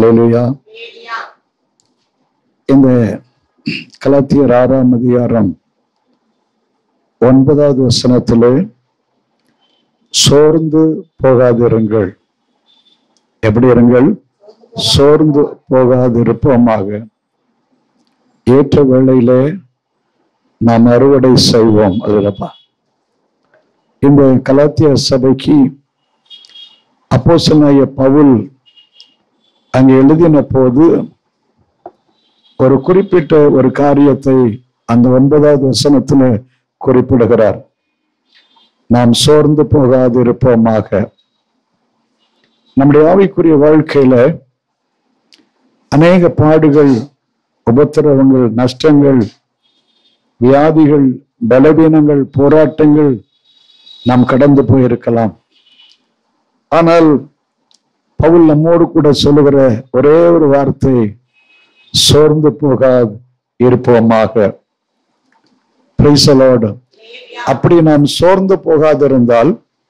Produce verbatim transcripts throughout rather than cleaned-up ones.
அல்லேலூயா. இந்த கலாத்தியர் ஆறாம் அதிகாரம் ஒன்பதாவது வசனத்திலே சோர்ந்து போகாதிருங்கள். எப்படி இருங்கள்? சோர்ந்து போகாதிருப்போமாக. ஏற்ற வேளையிலே நாம் அறுவடை செய்வோம். அதுலப்பா இந்த கலாத்திய சபைக்கு அப்போஸ்தலனாகிய பவுல் அங்கே எழுதின போது ஒரு குறிப்பிட்ட ஒரு காரியத்தை அந்த ஒன்பதாவது வசனத்துல குறிப்பிடுகிறார். நாம் சோர்ந்து போகாது இருப்போமாக. நம்முடைய ஆவிக்குரிய வாழ்க்கையில அநேக பாடுகள், உபத்திரவங்கள், நஷ்டங்கள், வியாதிகள், பலவீனங்கள், போராட்டங்கள் நாம் கடந்து போயிருக்கலாம். ஆனால் பவுல் நம்மோடு கூட சொல்லுகிற ஒரே ஒரு வார்த்தை, சோர்ந்து போகாது இருப்போமாக. Price the Lord. அப்படி நாம் சோர்ந்து போகாதிருந்தால்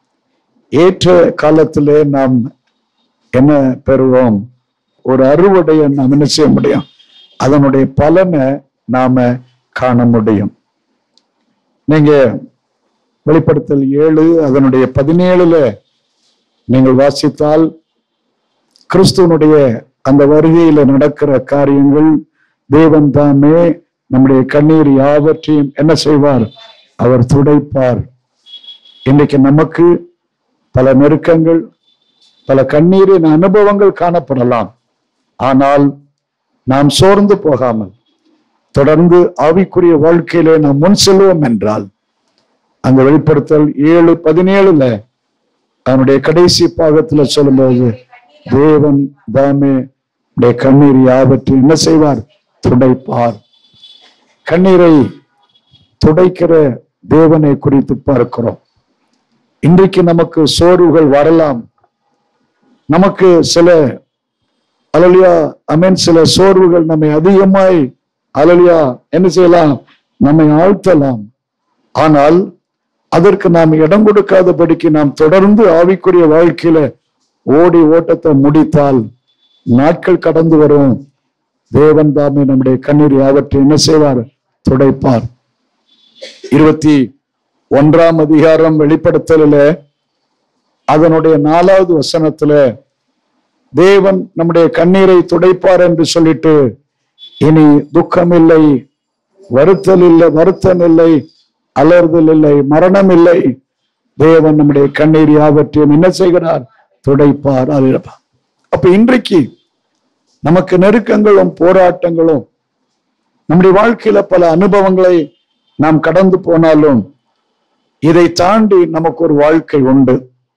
ஏற்ற காலத்திலே நாம் என்ன பெறுவோம்? ஒரு அறுவடையை நாம் என்ன செய்ய முடியும்? அதனுடைய பலனை நாம காண முடியும். நீங்க வெளிப்படுத்தல் ஏழு அதனுடைய பதினேழுல நீங்கள் வாசித்தால் கிறிஸ்துவனுடைய அந்த வருகையில நடக்கிற காரியங்கள், தேவன் தாமே நம்முடைய கண்ணீர் யாவற்றையும் என்ன செய்வார்? அவர் துடைப்பார். இன்றைக்கு நமக்கு பல நெருக்கங்கள், பல கண்ணீரின் அனுபவங்கள் காணப்படலாம். ஆனால் நாம் சோர்ந்து போகாமல் தொடர்ந்து ஆவிக்குரிய வாழ்க்கையிலே நாம் முன் செல்வோம் என்றால், அந்த வெளிப்படுத்தல் ஏழு பதினேழுல அவனுடைய கடைசி பாகத்துல சொல்லும்போது, தேவன் தாமே கண்ணீர் யாவற்றையும் என்ன செய்வார்? துடைப்பார். கண்ணீரை துடைக்கிற தேவனை குறித்து பார்க்கிறோம். இன்றைக்கு நமக்கு சோர்வுகள் வரலாம். நமக்கு சில அல்லேலூயா அமேன் சில சோர்வுகள் நம்மை அதிகமாய் அல்லேலூயா என்ன செய்யலாம்? நம்மை ஆழ்த்தலாம். ஆனால் அதற்கு நாம் இடம் கொடுக்காதபடிக்கு நாம் தொடர்ந்து ஆவிக்குரிய வாழ்க்கையில ஓடி ஓட்டத்தை முடித்தால் நாட்கள் கடந்து வரும். தேவன் தாமே நம்முடைய கண்ணீர் யாவற்றை என்ன செய்வார்? துடைப்பார். இருபத்தி ஒன்றாம் அதிகாரம் வெளிப்படுத்தல அதனுடைய நாலாவது வசனத்துல தேவன் நம்முடைய கண்ணீரை துடைப்பார் என்று சொல்லிட்டு, இனி துக்கம் இல்லை, வருத்தல் இல்லை, வருத்தம் இல்லை, அலறுதல் இல்லை, மரணம் இல்லை. தேவன் நம்முடைய கண்ணீர் யாவற்றையும் என்ன செய்கிறார்? துடைப்பார். அப்ப இன்றைக்கு நமக்கு நெருக்கங்களும் போராட்டங்களும், நம்முடைய வாழ்க்கையில பல அனுபவங்களை நாம் கடந்து போனாலும் இதை தாண்டி நமக்கு ஒரு வாழ்க்கை உண்டு.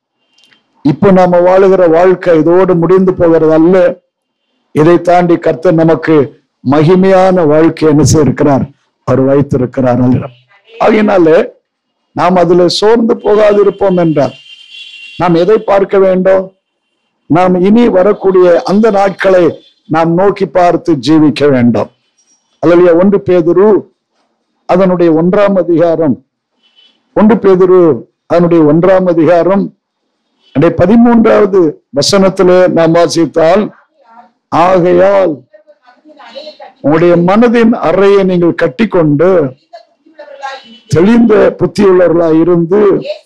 இப்ப நாம வாழுகிற வாழ்க்கை இதோடு முடிந்து போகிறது அல்ல. இதை தாண்டி கர்த்தர் நமக்கு மகிமையான வாழ்க்கை என்ன செய்திருக்கிறார்? அவர் வைத்திருக்கிறார். ஆகையினால நாம் அதுல சோர்ந்து போகாது இருப்போம் என்றார் நாம் எதை பார்க்க வேண்டும்? நாம் இனி வரக்கூடிய அந்த நாட்களை நாம் நோக்கி பார்த்து ஜீவிக்க வேண்டும். அல்லேலூயா. ஒன்று பேதுரு அதனுடைய ஒன்றாம் அதிகாரம் ஒன்று பேதுரு அதனுடைய ஒன்றாம் அதிகாரம் பதிமூன்றாவது வசனத்திலே நாம் வாசித்தால், ஆகையால் உங்களுடைய மனதின் அறையை நீங்கள் கட்டி கொண்டு தெளிந்த புத்தியுள்ளவர்களாய் இருந்து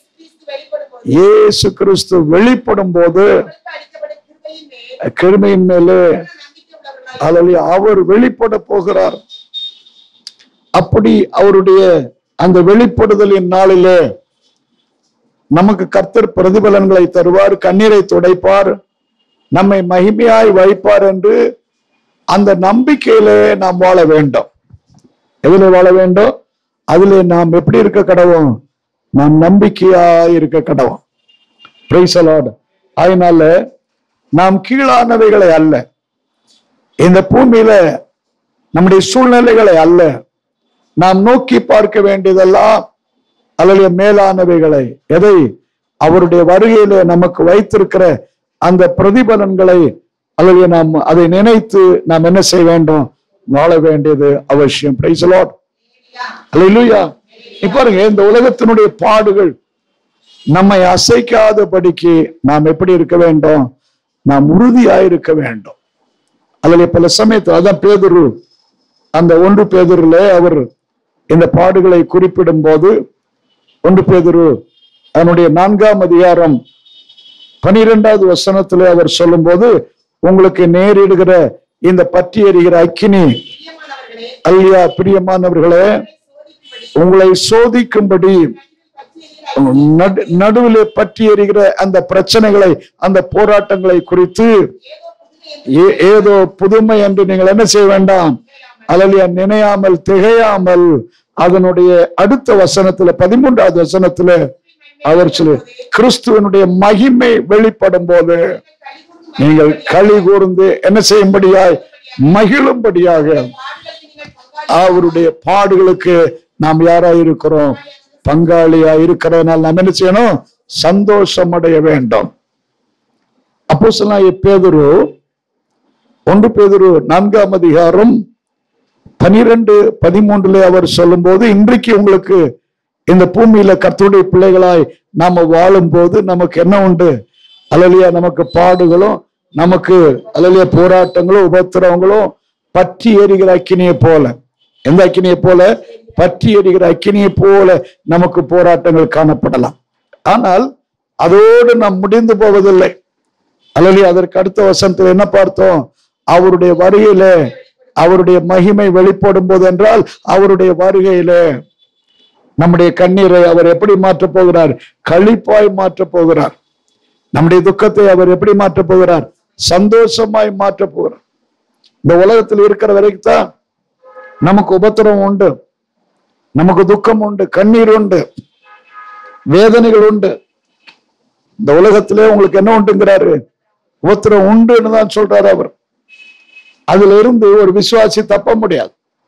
இயேசு கிறிஸ்து வெளிப்படும் போது கிருபையின் மேலே அல்லேலூயா அவர் வெளிப்பட போகிறார். அப்படி அவருடைய அந்த வெளிப்படுதலின் நாளிலே நமக்கு கர்த்தர் பிரதிபலன்களை தருவார், கண்ணீரை துடைப்பார், நம்மை மகிமையாய் வைப்பார் என்று அந்த நம்பிக்கையிலே நாம் வாழ வேண்டும். எதிலே வாழ வேண்டும்? அதிலே நாம் எப்படி இருக்க கடவோம்? நாம் நம்பிக்கையாய் இருக்க கடவோம். Praise the Lord. அதனால நாம் கீழானவைகளை அல்ல, இந்த பூமியில நம்முடைய சூழ்நிலைகளை அல்ல, நாம் நோக்கி பார்க்க வேண்டியதெல்லாம் அல்லது மேலானவைகளை. எதை? அவருடைய வருகையில நமக்கு வைத்திருக்கிற அந்த பிரதிபலன்களை அல்லது நாம் அதை நினைத்து நாம் என்ன செய்ய வேண்டும்? வாழ வேண்டியது அவசியம். Praise the Lord. அல்லேலூயா. பாருங்க, இந்த உலகத்தினுடைய பாடுகள் நம்மை அசைக்காதபடிக்கு நாம் எப்படி இருக்க வேண்டும்? நாம் உறுதியாயிருக்க வேண்டும். அதுல பல சமயத்தில் அதான் பேதுரு அந்த ஒன்று பேதுருல அவர் இந்த பாடுகளை குறிப்பிடும் போது ஒன்று பேதுரு அதனுடைய நான்காம் அதிகாரம் பனிரெண்டாவது வசனத்துல அவர் சொல்லும் போது, உங்களுக்கு நேரிடுகிற இந்த பற்றி எறிகிற அக்கினி அல்லையா பிரியமானவர்களே, உங்களை சோதிக்கும்படி நடுவில் பற்றி எறிகிற அந்த பிரச்சனைகளை அந்த போராட்டங்களை குறித்து ஏதோ புதுமை என்று நீங்கள் என்ன செய்ய வேண்டாம், அல்லையா நினையாமல் திகையாமல். அதனுடைய அடுத்த வசனத்துல பதிமூன்றாவது வசனத்துல அவர் சொல்லு, கிறிஸ்துவனுடைய மகிமை வெளிப்படும் போது நீங்கள் களி கூர்ந்து என்ன செய்யும்படியாய் மகிழும்படியாக அவருடைய பாடுகளுக்கு நாம் யாரா இருக்கிறோம், பங்காளியா இருக்கிறதுனால நாம் என்ன செய்யணும், சந்தோஷம் அடைய வேண்டும். அப்போஸ்தலனாகிய பேதுரு ஒன்று பேதுரு நான்காம் அதிகாரம் பனிரெண்டு பதிமூன்றுல அவர் சொல்லும் போது, இன்றைக்கு உங்களுக்கு இந்த பூமியில கர்த்தருடைய பிள்ளைகளாய் நாம வாழும் போது நமக்கு என்ன உண்டு, அல்லலியா நமக்கு பாடுகளும் நமக்கு அல்லலியா போராட்டங்களும் உபத்திரவங்களும் பற்றி எரிகிற அக்கினியை போல. எந்த அக்கினியை போல? பற்றி எரிகிற அக்கினியை போல நமக்கு போராட்டங்கள் காணப்படலாம். ஆனால் அதோடு நாம் முடிந்து போவதில்லை. அல்லலியா அதற்கு அடுத்த வசனத்தில் என்ன பார்த்தோம், அவருடைய வருகையில அவருடைய மகிமை வெளிப்படும் போது என்றால் அவருடைய வருகையில நம்முடைய கண்ணீரை அவர் எப்படி மாற்றப் போகிறார், களிப்பாய் மாற்றப் போகிறார். நம்முடைய துக்கத்தை அவர் எப்படி மாற்றப் போகிறார், சந்தோஷமாய் மாற்றப் போகிறார். இந்த உலகத்தில் இருக்கிற வரைக்கும் தான் நமக்கு உபத்திரம் உண்டு, நமக்கு துக்கம் உண்டு, கண்ணீர் உண்டு, வேதனைகள் உண்டு. இந்த உலகத்திலே உங்களுக்கு என்ன உண்டுங்கிறாரு, உபத்திரம் உண்டுன்னு தான் சொல்றாரு அவர். அதுல இருந்து ஒரு விசுவாசி தப்ப முடியாது.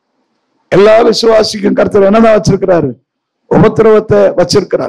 எல்லா விசுவாசிக்கும் கர்த்தர் என்னதான் வச்சிருக்கிறாரு, உபத்திரவத்தை வச்சிருக்கிறார்.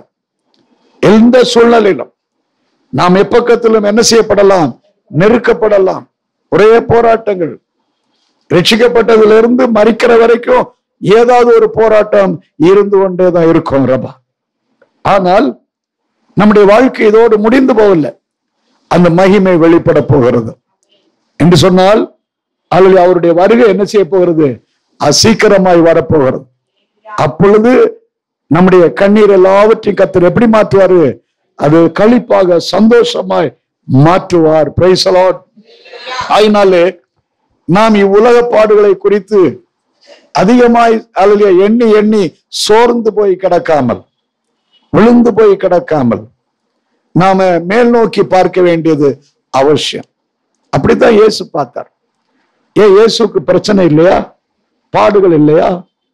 எந்த சூழ்நிலையிலும் நாம் எப்பக்கத்திலும் என்ன செய்யப்படலாம், நெருக்கப்படலாம். ஒரே போராட்டங்கள், ரட்சிக்கப்பட்டதுல இருந்து மரிக்கிற வரைக்கும் ஏதாவது ஒரு போராட்டம் இருந்து கொண்டேதான் இருக்கும் ரபா. ஆனால் நம்முடைய வாழ்க்கை இதோடு முடிந்து போகல, அந்த மகிமை வெளிப்பட போகிறது என்று சொன்னால் அல்லது அவருடைய வருகை என்ன செய்ய போகிறது, சீக்கிரமாய் வரப்போகிறது. அப்பொழுது நம்முடைய கண்ணீர் எல்லாவற்றையும் கர்த்தர் எப்படி மாற்றுவாரு, அது களிப்பாக சந்தோஷமாய் மாற்றுவார். Praise the Lord. அதனாலே நாம் இவ்வுலக பாடுகளை குறித்து அதிகமாய் அல்லது எண்ணி எண்ணி சோர்ந்து போய் கிடக்காமல், விழுந்து போய் கிடக்காமல் நாம மேல் நோக்கி பார்க்க வேண்டியது அவசியம். அப்படித்தான் இயேசு பார்த்தார். ஏன் இயேசுக்கு பிரச்சனை இல்லையா, பாடுகள் இல்லையா,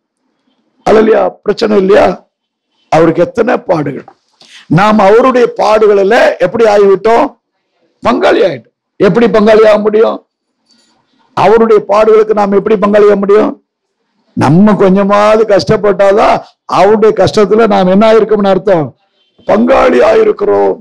அல்லையா பிரச்சனை இல்லையா? அவருக்கு எத்தனை பாடுகள். நாம் அவருடைய பாடுகளில் எப்படி ஆகிவிட்டோம், பங்காளி ஆயிட்டோம். எப்படி பங்காளி ஆக முடியும், அவருடைய பாடுகளுக்கு நாம் எப்படி பங்காளி ஆக முடியும்? நம்ம கொஞ்சமாவது கஷ்டப்பட்டாதான் அவருடைய கஷ்டத்துல நாம் என்ன ஆயிருக்கோம்னு அர்த்தம், பங்காளி ஆயிருக்கிறோம்.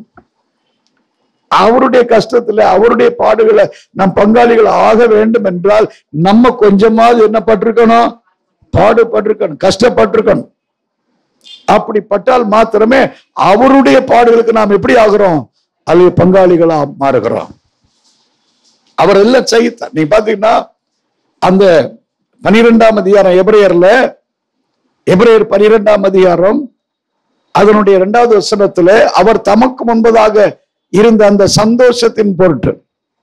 அவருடைய கஷ்டத்துல அவருடைய பாடுகளை நம் பங்காளிகள் ஆக வேண்டும் என்றால் நம்ம கொஞ்சமாவது என்ன பட்டிருக்கணும், பாடுபட்டிருக்கணும், கஷ்டப்பட்டிருக்கணும். அப்படிப்பட்டால் மாத்திரமே அவருடைய பாடுகளுக்கு நாம் எப்படி ஆகிறோம், அல்லது பங்காளிகளா மாறுகிறோம். அவர் எல்லாம் செய்தார். நீ பாத்தீங்கன்னா அந்த பனிரெண்டாம் அதிகாரம் எபிரேயர்ல, எபிரேயர் பனிரெண்டாம் அதிகாரம் அதனுடைய இரண்டாவது வசனத்துல, அவர் தமக்கு முன்பதாக இருந்த அந்த சந்தோஷத்தின் பொருட்டு,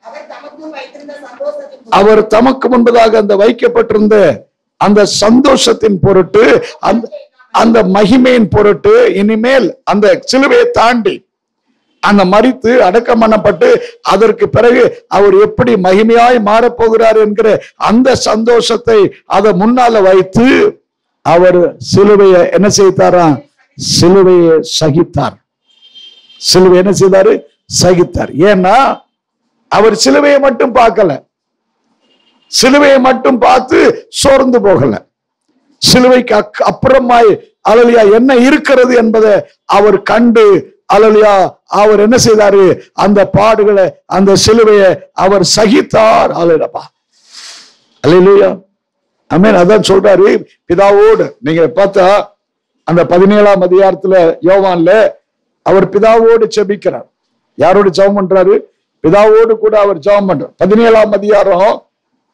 அவர் தமக்கு முன்பதாக அந்த வைக்கப்பட்டிருந்த அந்த சந்தோஷத்தின் பொருட்டு, அந்த அந்த மகிமையின் பொருட்டு, இனிமேல் அந்த சிலுவையை தாண்டி அந்த மரித்து அடக்கம் பண்ணப்பட்டு அதற்கு பிறகு அவர் எப்படி மகிமையாய் மாறப்போகிறார் என்கிற அந்த சந்தோஷத்தை அதை முன்னால வைத்து அவர் சிலுவையை என்ன செய்தாரா, சிலுவையை சகித்தார். சிலுவை என்ன செய்தாரு, சகித்தார். ஏன்னா அவர் சிலுவையை மட்டும் பார்க்கல, சிலுவையை மட்டும் பார்த்து சோர்ந்து போகல, சிலுவைக்கு அப்புறமாய் அல்லலியா என்ன இருக்கிறது என்பதை அவர் கண்டு அல்லலியா அவர் என்ன செய்தாரு, அந்த பாடுகளை அந்த சிலுவையை அவர் சகித்தார். அல்லேலூயா, அல்லேலூயா, ஆமென். அதான் சொல்றாரு, பிதாவோடு நீங்க பார்த்தா அந்த பதினேழாம் அதிகாரத்துல யோவான்ல அவர் பிதாவோடு ஜெபிக்கிறார். யாரோடு ஜெபம் பண்றாரு, பிதாவோடு கூட அவர் ஜெபம் பண்றார். பதினேழாம் அதிகாரம்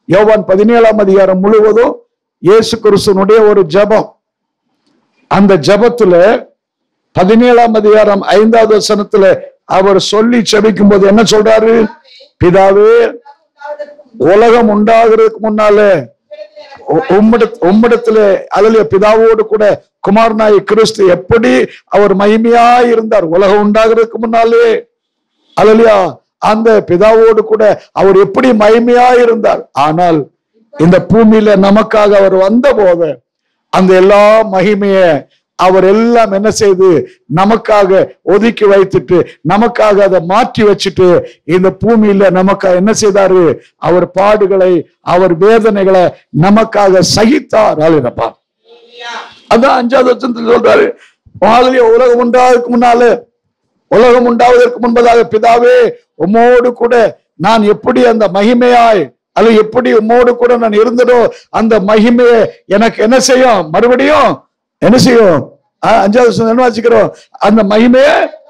யோவான் பதினேழாம் அதிகாரம் முழுவதும் இயேசு கிறிஸ்துனுடைய ஒரு ஜெபம். அந்த ஜெபத்துல பதினேழாம் அதிகாரம் ஐந்தாவது வசனத்துல அவர் சொல்லி ஜெபிக்கும் போது என்ன சொல்றாரு? பிதாவே, உலகம் உண்டாகிறதுக்கு முன்னாலே உம்மிடத்துல அல்ல பிதாவோடு கூட குமாரனாய் கிறிஸ்து எப்படி அவர் மகிமையாய் இருந்தார் உலகம் உண்டாகிறதுக்கு முன்னாலே, அல்லையா அந்த பிதாவோடு கூட அவர் எப்படி மகிமையாய் இருந்தார். ஆனால் இந்த பூமியில நமக்காக அவர் வந்த போது அந்த எல்லா மகிமைய அவர் எல்லாம் என்ன செய்து நமக்காக ஒதுக்கி வைத்துட்டு நமக்காக அதை மாற்றி வச்சுட்டு இந்த பூமியில நமக்காக என்ன செய்தாரு? அவர் பாடுகளை அவர் வேதனைகளை நமக்காக சகித்தார். அல்லப்பா, அதான் அஞ்சாவது வசனத்தில் சொல்றாரு, உலகம் உண்டாவதற்கு முன்னாலே உலகம் உண்டாவதற்கு முன்பதாக பிதாவே உம்மோடு கூட நான் எப்படி அந்த மகிமையாய் அல்ல எப்படி உம்மோடு கூட நான் இருந்ததோ அந்த மகிமையை எனக்கு என்ன செய்யும்? மறுபடியும் என்ன செய்யும்? அஞ்சாவது என்ன வாசிக்கிறோம்? அந்த மகிமைய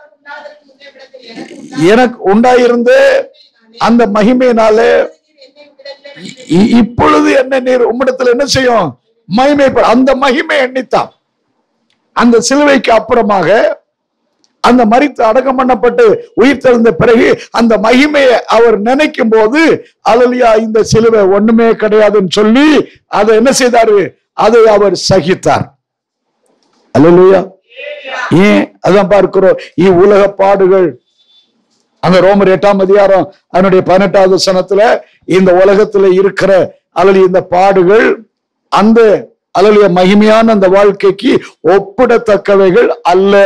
எனக்கு உண்டாயிருந்து அந்த மகிமையினாலே இப்பொழுது என்ன நீர் உம்மிடத்தில் என்ன செய்யும்? மகிமை. அந்த மகிமை எண்ணித்தான் அந்த சிலுவைக்கு அப்புறமாக அந்த மரித்து அடக்கம் பண்ணப்பட்டு உயிர் தெழுந்த பிறகு அந்த மகிமையை அவர் நினைக்கும் போது அல்லேலூயா இந்த சிலுவை ஒண்ணுமே கிடையாதுன்னு சொல்லி அதை என்ன செய்தாரு? அதை அவர் சகித்தார். அல்லேலூயா. ஏன் அதான் பார்க்கிறோம், இவ்வுலக பாடுகள் அந்த ரோமர் எட்டாம் அதிகாரம் அதனுடைய பதினெட்டாவது வசனத்துல இந்த உலகத்துல இருக்கிற அல்லது இந்த பாடுகள் அந்த அல்லது மகிமையான அந்த வாழ்க்கைக்கு ஒப்பிடத்தக்கவைகள் அல்ல.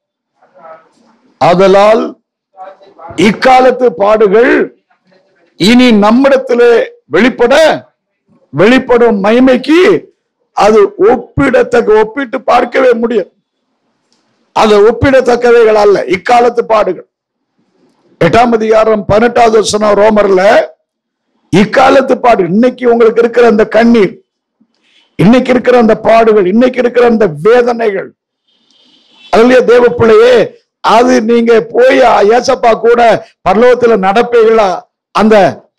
ஆதலால் இக்காலத்து பாடுகள் இனி நம்மிடத்திலே வெளிப்பட வெளிப்படும் மகிமைக்கு அது ஒப்பிடத்தக்க ஒப்பிட்டு பார்க்கவே முடியும். அது ஒப்பிடத்தக்கவைகள் அல்ல இக்காலத்து பாடுகள். எட்டாம் அதிகாரம் பதினெட்டாவது வசனம் ரோமர்ல இக்காலத்து பாடு, இன்னைக்கு உங்களுக்கு இருக்கிற அந்த கண்ணீர், இன்னைக்கு இருக்கிற அந்த பாடுகள், இன்னைக்கு இருக்கிற அந்த வேதனைகள், அதுலயே தேவ பிள்ளையே, அது நீங்க போய் ஏசப்பா கூட பரலோகத்துல நடப்பீங்களா? அந்த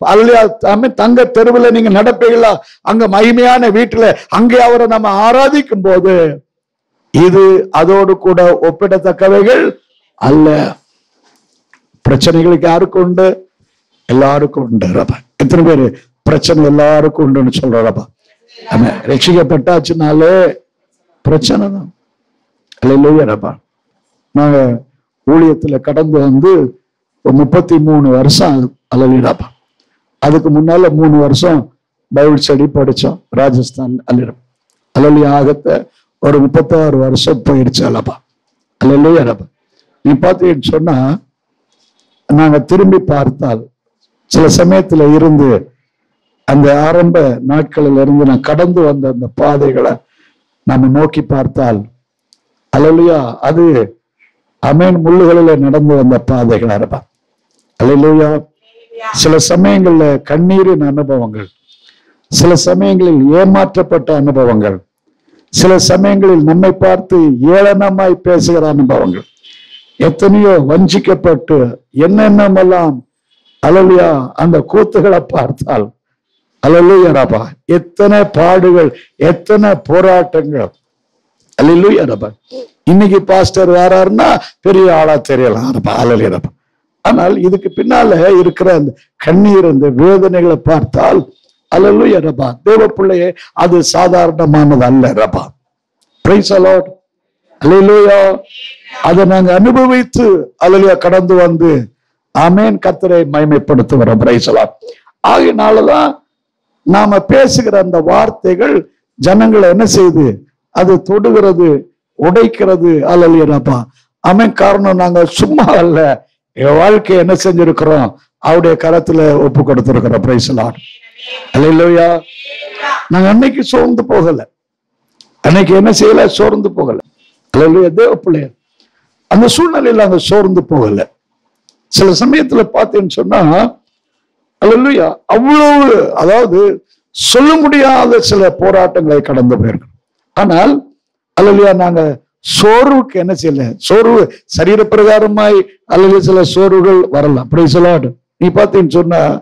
தங்க தெருவில் நீங்க நடப்பீங்களா? அங்க மகிமையான வீட்டுல அங்கே அவரை நம்ம ஆராதிக்கும் போது இது அதோடு கூட ஒப்பிடத்தக்கவைகள் அல்ல. பிரச்சனைகளுக்கு யாருக்கும் உண்டு? எல்லாருக்கும் உண்டு. ரப்பா, எத்தனை பேரு பிரச்சனை எல்லாருக்கும் உண்டுன்னு சொல்றப்பா? நம்ம ரட்சிக்கப்பட்டாச்சுனாலே பிரச்சனை தான். அல்லேலூயா. நாங்க ஊழியத்துல கடந்து வந்து முப்பத்தி மூணு வருஷம் அல்லேலூயாப்பா. அதுக்கு முன்னால மூணு வருஷம் பைபிள் ஸ்டடி படிச்சோம் ராஜஸ்தான். அல்ல அல்லேலூயா ஆகத்த ஒரு முப்பத்தாறு வருஷம் போயிடுச்சு. அல்லப்பா அல்லேலூயாப்பா. நீ பார்த்தீங்கன்னு சொன்னா நாங்க திரும்பி பார்த்தால் சில சமயத்துல இருந்து அந்த ஆரம்ப நாட்களில் இருந்து நான் கடந்து வந்த அந்த பாதைகளை நம்ம நோக்கி பார்த்தால் அல்லேலூயா அது அமேன் முள்ளுகளில நடந்து வந்த பாதைகளா இருப்பா. அல்லேலூயா. சில சமயங்கள்ல கண்ணீரின் அனுபவங்கள், சில சமயங்களில் ஏமாற்றப்பட்ட அனுபவங்கள், சில சமயங்களில் நம்மை பார்த்து ஏளனமாய் பேசுகிற அனுபவங்கள், எத்தனையோ வஞ்சிக்கப்பட்டு என்னென்னமெல்லாம் அல்லேலூயா அந்த கூத்துகளை பார்த்தால் அல்லேலூயாப்பா எத்தனை பாடுகள், எத்தனை போராட்டங்கள். அல்லேலூயாப்பா. இன்னைக்கு பாஸ்டர் யாராருன்னா பெரிய ஆளா தெரியலாம். அல்லேலூயாப்பா. ஆனால் இதுக்கு பின்னால இருக்கிற அந்த கண்ணீர், அந்த வேதனைகளை பார்த்தால் அல்லேலூயாப்பா தேவ பிள்ளையே அது சாதாரணமானது அல்ல. ரப்பா பிரைஸ் தி லார்ட். அல்லேலூயா. அதை நாங்க அனுபவித்து அல்லேலூயா கடந்து வந்து ஆமென் கர்த்தரை மகிமைப்படுத்துகிறோம். Price the Lord. ஆகையினாலதான் நாம பேசுகிற அந்த வார்த்தைகள் ஜனங்களை என்ன செய்யுது? அது தொடுகிறது, உடைக்கிறது. அல்லேலூயாப்பா. ஆமென். காரணம் நாங்க சும்மா அல்ல, என் வாழ்க்கையை என்ன செஞ்சிருக்கிறோம்? அவருடைய கரத்துல ஒப்பு கொடுத்திருக்கிறோம். Praise the Lord. அல்லேலூயா. நாங்க அன்னைக்கு சோர்ந்து போகல, அன்னைக்கு என்ன செய்யல? சோர்ந்து போகல. அல்லேலூயா. தேவ பிள்ளைய அந்த சூழ்நிலையில அங்க சோர்ந்து போகல. சில சமயத்துல பார்த்தேன்னு சொன்னா அல்லேலூயா அவ்வளவு, அதாவது சொல்ல முடியாத சில போராட்டங்களை கடந்து போயிருக்கோம். ஆனால் அல்லேலூயா நாங்க சோர்வுக்கு என்ன செய்யல? சோர்வு சரீர பிரகாரமாய் அல்லது சில சோர்வுகள் வரலாம். Praise the Lord. நீ பார்த்தீங்கன்னு சொன்னா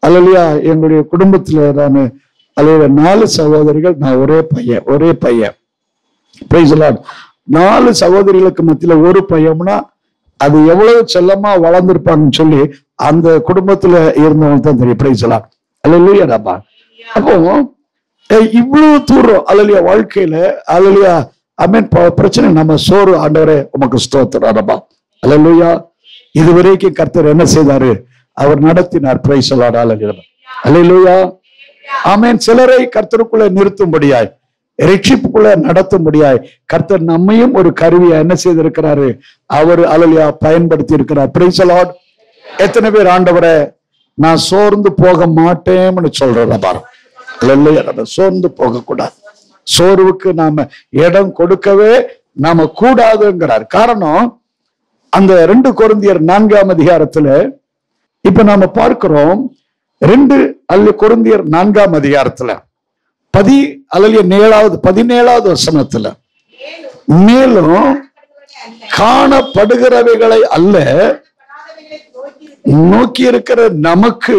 அல்லையா எங்களுடைய குடும்பத்துல நான் அல்லையா நாலு சகோதரிகள், நான் ஒரே பையன் ஒரே பையன் பிரைஸ் தி லார்ட். நாலு சகோதரிகளுக்கு மத்தியில ஒரு பையம்னா அது எவ்வளவு செல்லமா வளர்ந்துருப்பாங்கன்னு சொல்லி அந்த குடும்பத்துல இருந்தவங்க தான் தெரியும். Praise the Lord. அல்லேலூயா. அப்போ இவ்வளவு தூரம் அல்லையா வாழ்க்கையில அல்லையா அமீன் பிரச்சனை நம்ம சோறு ஆண்டவரே உமக்கு ஸ்தோத்திரம். அல்லேலூயா. இதுவரைக்கும் கர்த்தர் என்ன செய்தாரு? அவர் நடத்தினார். Praise the Lord. அல்லேலூயா. ஆமென். சிலரை கர்த்தருக்குள்ள நிறுத்தும்படியாய், ரட்சிப்புக்குள்ள நடத்தும்படியாய் கர்த்தர் நம்மையும் ஒரு கருவியா என்ன செய்திருக்கிறாரு? அவர் அல்லேலூயா பயன்படுத்தி இருக்கிறார். Praise the Lord. எத்தனை பேர் ஆண்டவரே நான் சோர்ந்து போக மாட்டேன்னு சொல்றத பாருங்க. அல்லேலூயா. சோர்ந்து போக கூடாது. சோர்வுக்கு நாம இடம் கொடுக்கவே நாம கூடாதுங்கிறார். காரணம் அந்த ரெண்டு கொரிந்தியர் நான்காம் அதிகாரத்துல இப்ப நாம பார்க்கிறோம். ரெண்டு அல்ல கொரிந்தியர் நான்காம் அதிகாரத்துல பதி அல்ல ஏழாவது பதினேழாவது வசனத்துல, மேலும் காணப்படுகிறவைகளை அல்ல நோக்கி இருக்கிற நமக்கு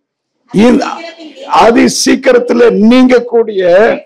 அதி சீக்கிரத்துல நீங்க கூடிய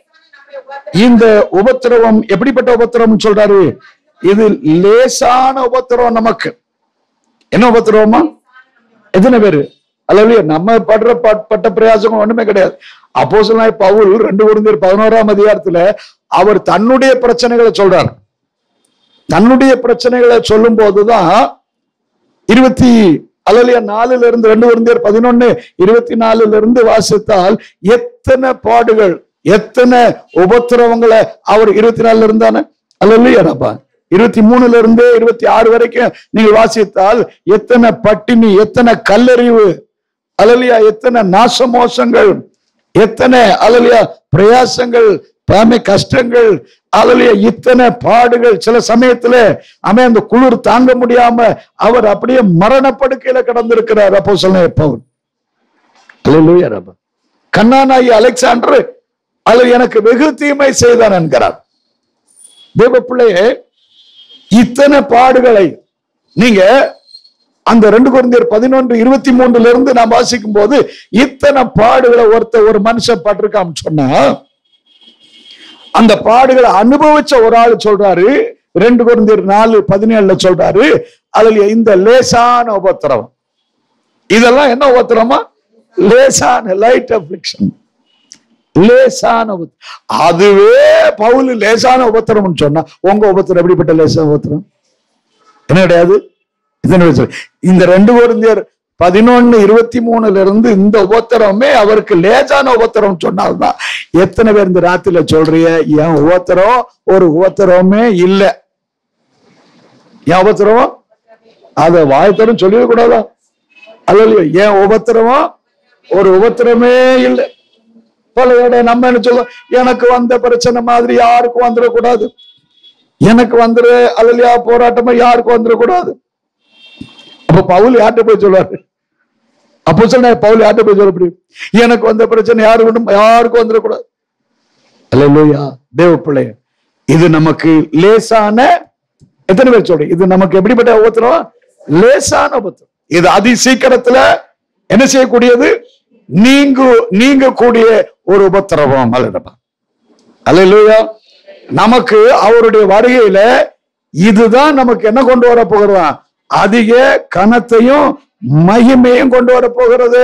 இந்த உபத்திரவம் எப்படிப்பட்ட உபத்திரவம் சொல்றாரு? இது லேசான உபத்திரவம். நமக்கு என்ன உபத்திரவமா? எத்தனை பேரு அல்ல நம்ம படுற பட்ட பிரயாசம் ஒண்ணுமே கிடையாது. அப்போஸ்தலனாகிய பவுல் ரெண்டு கொரிந்தியர் பதினோராம் அதிகாரத்துல அவர் தன்னுடைய பிரச்சனைகளை சொல்றார். தன்னுடைய பிரச்சனைகளை சொல்லும் போதுதான் இருபத்தி அல்லையா நாலுல இருந்து ரெண்டு கொரிந்தியர் பதினொன்னு இருபத்தி நாலுல இருந்து வாசித்தால் எத்தனை பாடுகள் எத்தனை உபத்திரவங்களை அவர் இருபத்தி நாலுல இருந்தானே அல்லையாப்பா இருபத்தி மூணுல இருந்து இருபத்தி ஆறு வரைக்கும் நீங்க வாசித்தால் எத்தனை பட்டினி, எத்தனை கல்லறிவு அல்லையா, எத்தனை நாசமோசங்கள், எத்தனை அல்லையா பிரயாசங்கள், பாமை கஷ்டங்கள் அல்லையா, இத்தனை பாடுகள். சில சமயத்துல அவன் அந்த குளிர் தாங்க முடியாம அவர் அப்படியே மரணப்படுக்கையில கடந்திருக்கிறார். அப்போஸ்தலனாகிய பவுல். அல்லேலூயா. கன்னானாகி அலெக்சாண்டர் அல்ல எனக்கு வெகு தீமை செய்தான் என்கிறார். தேவ பிள்ளையே, இத்தனை பாடுகளை நீங்க அந்த ரெண்டு கொரிந்தியர் பதினொன்று இருபத்தி மூன்றுல இருந்து நான் வாசிக்கும் போது இத்தனை பாடுகளை ஒருத்த ஒரு மனுஷன் பட்டிருக்கான்னு சொன்னா அந்த பாடுகளை அனுபவிச்ச ஒரு ஆள் சொல்றாரு. ரெண்டு கொரிந்தியர் நாலு பதினேழுல சொல்றாரு அதுல இந்த லேசான உபத்திரவம். இதெல்லாம் என்ன உபத்திரமா? லேசான லைட் அஃப்ளிக்ஷன், லேசான. அதுவே பவுல் லேசான உபத்திரம் சொன்னா உங்க உபத்திரம் எப்படிப்பட்ட லேசான உபத்திரம்? என்ன கிடையாது. இந்த ரெண்டு கொரிந்தியர் பதினொன்னு இருபத்தி மூணுல இருந்து இந்த உபத்திரமே அவருக்கு லேசான உபத்திரம் சொன்னால்தான் எத்தனை பேர் இந்த ராத்திரில சொல்றீங்க என் உபத்திரம் ஒரு உபத்திரமே இல்லை. என் உபத்திரம் அத வாய்த்தரும் சொல்லிட கூடாதா? அல்ல என் உபத்திரமா ஒரு உபத்திரமே இல்லை. பல இட நம்ம என்ன சொல்லுவோம், எனக்கு வந்த பிரச்சனை மாதிரி யாருக்கும் வந்துடக்கூடாது, எனக்கு வந்துரு அல்லையா போராட்டமா யாருக்கும் வந்துடக்கூடாது. அப்ப பவுல் யார்கிட்ட போய் சொல்றாரு? அப்போஸ்தலனாகிய பவுல் யார்கிட்ட போய் சொல்ல முடியும்? எனக்கு வந்த பிரச்சனை யாருக்கும் யாருக்கும் வந்துடக்கூடாது. அல்லேலூயா. தேவ பிள்ளை, இது நமக்கு லேசான. எத்தனை பேர் சொல்றீங்க இது நமக்கு எப்படிப்பட்ட உபத்திரம்? லேசான உபத்திரம். இது அதி சீக்கிரத்துல என்ன செய்யக்கூடியது? நீங்க நீங்க கூடிய ஒரு உபத்திரவம். அல்லேலூயா. நமக்கு அவருடைய வருகையில இதுதான் நமக்கு என்ன கொண்டு வர போகிறதா? அதிக கனத்தையும் மகிமையும் கொண்டு வர போகிறது.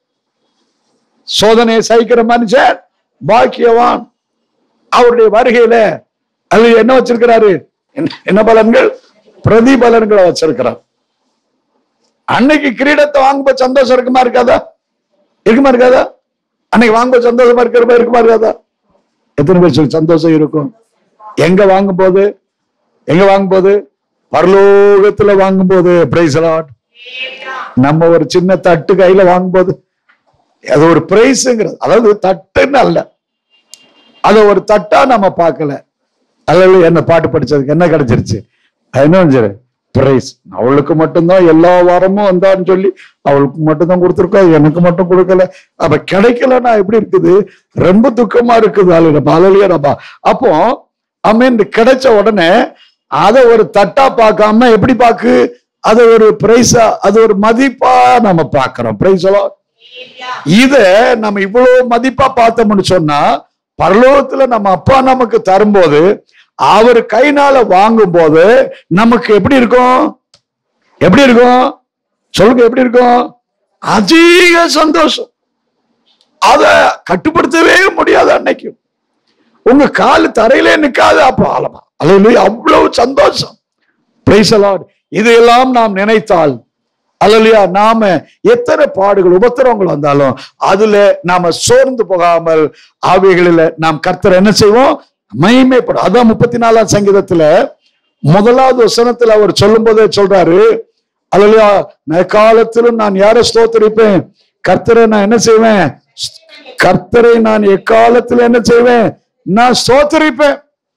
சோதனையை சகிக்கிற மனுஷன் பாக்கியவான். அவருடைய வருகையில அது என்ன வச்சிருக்கிறாரு? என்ன பலன்கள்? பிரதிபலன்களை வச்சிருக்கிறார். அன்னைக்கு கிரீடத்தை வாங்கும்போது சந்தோஷம் இருக்குமா இருக்காதா? இருக்குமா இருக்காதா? அன்னைக்கு வாங்கும்போது சந்தோஷமா இருக்கிற இருக்குமா இருக்காதா? எத்தனை பேர் சொல்லி சந்தோஷம் இருக்கும்? எங்க வாங்கும் போது? எங்க வாங்கும் போது? பரலோகத்துல வாங்கும் போது. Praise the Lord. நம்ம ஒரு சின்ன தட்டு கையில வாங்கும் போது அது ஒரு பிரைஸ்ங்கிறது. அதாவது தட்டுன்னு அல்ல, அத ஒரு தட்டா நம்ம பார்க்கல. அல்ல என்ன பாட்டு படிச்சதுக்கு என்ன கிடைச்சிருச்சு? என்ன பிரைஸ். அவளுக்கு மட்டும்தான் எல்லா வாரமும் வந்தான்னு சொல்லி அவளுக்கு மட்டும்தான் கொடுத்துருக்கோம், எனக்கு மட்டும் கொடுக்கல. அப்ப கிடைக்கலன்னா எப்படி இருக்குது? ரொம்ப துக்கமா இருக்குது. அலுவலகா. அப்போ அமீன் கிடைச்ச உடனே அதை ஒரு தட்டா பார்க்காம எப்படி பாக்கு? அதை ஒரு பிரைஸா, அது ஒரு மதிப்பா நம்ம பார்க்கிறோம். பிரைஸ் எல்லாம் இத நம்ம இவ்வளவு மதிப்பா பார்த்தோம்னு சொன்னா, பரலோகத்துல நம்ம அப்பா நமக்கு தரும்போது, அவர் கைனால வாங்கும் போது நமக்கு எப்படி இருக்கும்? எப்படி இருக்கும் சொல்லுங்க? எப்படி இருக்கும்? அதிக சந்தோஷம். அத கட்டுப்படுத்தவே முடியாது. அன்னைக்கு உங்க காலு தரையிலே நிக்காது. அப்ப ஆலமா அவ்வளவு சந்தோஷம். Praise the Lord. இதையெல்லாம் நாம் நினைத்தால், அல்லேலூயா, நாம எத்தனை பாடுகள் உபத்திரவங்கள் வந்தாலும் அதுல நாம சோர்ந்து போகாமல் அவைகளில நாம் கர்த்தரை என்ன செய்வோம்? மகிமைப்படும். அதான் முப்பத்தி நாலாம் சங்கீதத்துல முதலாவது வசனத்துல அவர் சொல்லும் போதே சொல்றாரு, அல்லேலூயா, எக்காலத்திலும் நான் யாரை ஸ்தோத்திரிப்பேன்? கர்த்தரை நான் என்ன செய்வேன்? கர்த்தரை நான் எக்காலத்தில் என்ன செய்வேன்? நான் ஸ்தோத்திரிப்பேன்.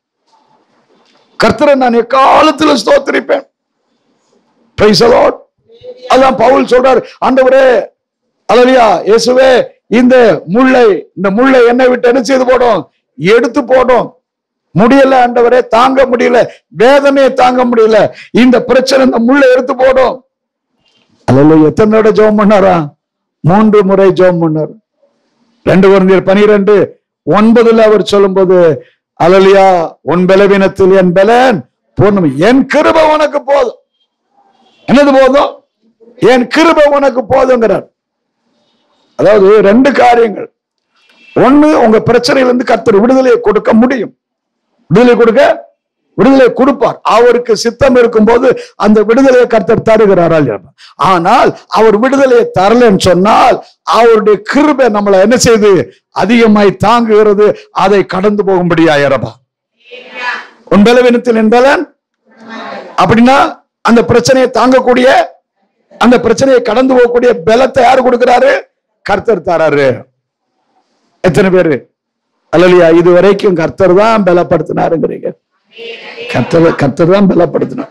கர்த்தரை நான் எக்காலத்தில் ஸ்தோத்திரிப்பேன். Price the Lord. அதான் பவுல் சொல்றாரு, ஆண்டவரே, அல்லேலூயா, இயேசுவே, இந்த முள்ளை இந்த முள்ளை என்னை விட்டு என்ன செய்து போடும்? எடுத்து போடும். முடியல ஆண்டவரே, தாங்க முடியல, வேதனையை தாங்க முடியல, இந்த பிரச்சனை இந்த முள்ளை எடுத்து போடும். அல்லேலூயா. எத்தனை தடவை ஜெபம் பண்ணாரா? மூன்று முறை ஜெபம் பண்ணார். ரெண்டு கொரிந்தியர் பனிரெண்டு ஒன்பதுல அவர் சொல்லும் போது, அல்லேலூயா, உன் பலவீனத்தில் என் பலன் பூர்ணம், என் கிருபை உனக்கு போதும். என்னது போதும்? என் கிருபை உனக்கு போதுங்கிறார். அதாவது ரெண்டு காரியங்கள். ஒண்ணு, உங்க பிரச்சனையிலிருந்து கர்த்தர் விடுதலையை கொடுக்க முடியும். விடுதலை கொடுக்க விடுதலை கொடுப்பார். அவருக்கு சித்தம் இருக்கும் போது அந்த விடுதலையை கர்த்தர் தருகிறாரால். ஆனால் அவர் விடுதலையை தரலன்னு சொன்னால் அவருடைய கிருபை நம்மளை என்ன செய்து அதிகமாய் தாங்குகிறது. அதை கடந்து போகும்படியாயிரப்பா. உன் பலவீனத்தில் என் பலன். அப்படின்னா அந்த பிரச்சனையை தாங்கக்கூடிய, அந்த பிரச்சனையை கடந்து போகக்கூடிய பலத்தை யாரு கொடுக்கிறாரு? கர்த்தர் தராரு. எத்தனை பேரு அல்லேலூயா இது வரைக்கும் கர்த்தர் தான் பலப்படுத்தினாருங்கிறீங்க? கர்த்தர் கர்த்தர் தான் பலப்படுத்தினார்.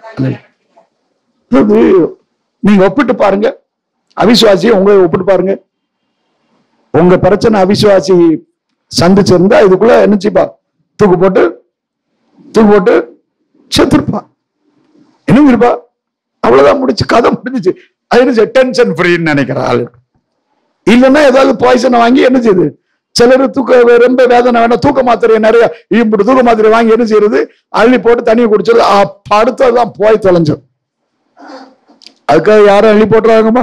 நீங்க ஒப்பிட்டு பாருங்க, அவிசுவாசியை உங்களை ஒப்பிட்டு பாருங்க. உங்க பிரச்சனை அவிசுவாசி சந்திச்சிருந்தா இதுக்குள்ள என்னச்சுப்பா? தூக்கு போட்டு தூக்கு போட்டு செத்துருப்பா. என்ன இருப்பா? அவ்வளவுதான், முடிச்சு, கதை முடிஞ்சிச்சு. அது டென்ஷன் ஃப்ரீன்னு நினைக்கிற ஆளு. இல்லைன்னா ஏதாவது பாய்சனை வாங்கி என்ன செய்யுது? சிலர் தூக்க ரொம்ப வேதனை வேணா தூக்க மாத்திரையை நிறைய இப்படி தூக்க மாத்திரை வாங்கி என்ன செய்யறது? அள்ளி போட்டு தண்ணியை குடிச்சது. அடுத்ததுதான் போய் தொலைஞ்சோம். அதுக்காக யாரும் அள்ளி போட்டுறாங்கம்மா?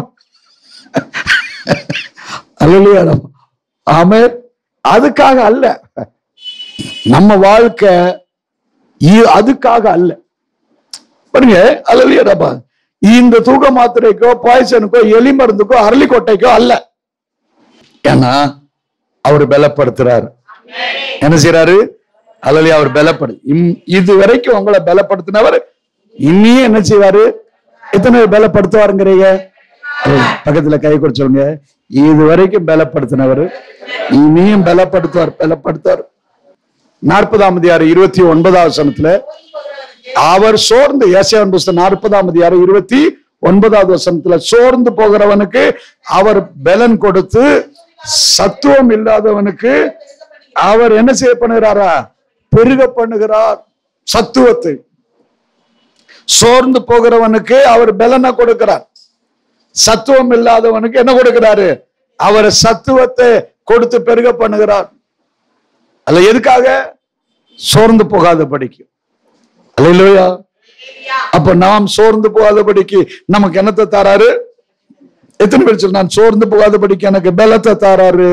அல்லேலூயா. ஆமே. அதுக்காக அல்ல, நம்ம வாழ்க்கை அதுக்காக அல்ல. பாருங்க, அல்லேலூயா. இந்த தூக்க மாத்திரைக்கோ பாய்சனுக்கோ எலி மருந்துக்கோ அரளி கொட்டைக்கோ அல்ல. ஏன்னா அவர் பலப்படுத்துறாரு. என்ன செய்யறாரு? அல்லேலூயா. அவர் பலப்படு இது வரைக்கும் உங்களை பலப்படுத்தினவர் இன்னியும் என்ன செய்வாரு? எத்தனை பலப்படுத்துவாருங்கிறீங்க? பக்கத்துல கை கூட சொல்லுங்க. இது வரைக்கும் பலப்படுத்தினவர் இனியும் பலப்படுத்துவார், பலப்படுத்துவார். நாற்பதாம் அதிகாரம் இருபத்தி ஒன்பதாவது வசனத்துல அவர் சோர்ந்து, ஏசாயாவின் புத்தகம் நாற்பதாம் அதிகாரம் இருபத்தி ஒன்பதாவது வசனத்துல, சோர்ந்து போகிறவனுக்கு அவர் பலன் கொடுத்து சத்துவம் இல்லாதவனுக்கு அவர் என்ன செய்ய பண்ணுகிறாரா? பெருக பண்ணுகிறார் சத்துவத்தை. சோர்ந்து போகிறவனுக்கு அவர் பலனை கொடுக்கிறார். சத்துவம் இல்லாதவனுக்கு என்ன கொடுக்கிறாரு? அவர் சத்துவத்தை கொடுத்து பெருக பண்ணுகிறார். அல்ல எதுக்காக? சோர்ந்து போகாதபடிக்கு. அல்லேலூயா. அப்ப நாம் சோர்ந்து போகாதபடிக்கு நமக்கு என்னத்தை தாராரு? எத்தனை பேர் சொல்ல, நான் சோர்ந்து போகாதபடிக்கு எனக்கு பலத்தை தாராரு.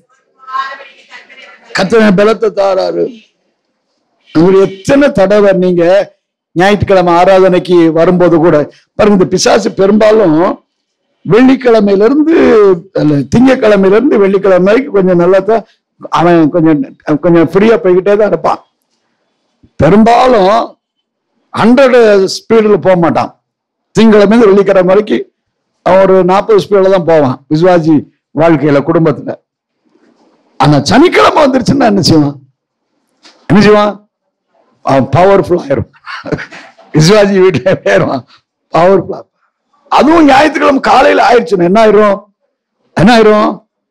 கர்த்தர் பலத்தை தாராரு. எத்தனை தடவை நீங்க ஞாயிற்றுக்கிழமை ஆராதனைக்கு வரும்போது கூட பாருங்க, இந்த பிசாசு பெரும்பாலும் வெள்ளிக்கிழமையில இருந்து திங்கக்கிழமையில இருந்து வெள்ளிக்கிழமை கொஞ்சம் நல்லா தான் அவன் கொஞ்சம் கொஞ்சம் ஃப்ரீயா போய்கிட்டே தான் இருப்பான். பெரும்பாலும் ஹண்ட்ரடு ஸ்பீடில் போக மாட்டான். திங்கிழமை வெள்ளிக்கிழமை வரைக்கும் அவன் ஒரு நாற்பது ஸ்பீடில் தான் போவான் விசுவாசி வாழ்க்கையில, குடும்பத்துல. ஆனா சனிக்கிழமை வந்துருச்சுன்னா என்ன செய்வான்? என்ன செய்வான்? அவன் பவர்ஃபுல் ஆயிரும். விசுவாசி வீட்டுல போயிடுவான், பவர்ஃபுல்லா. அதுவும் ஞாயிற்றுக்கிழமை காலையில ஆயிடுச்சுன்னா என்ன ஆயிரும்? என்ன ஆயிரும்?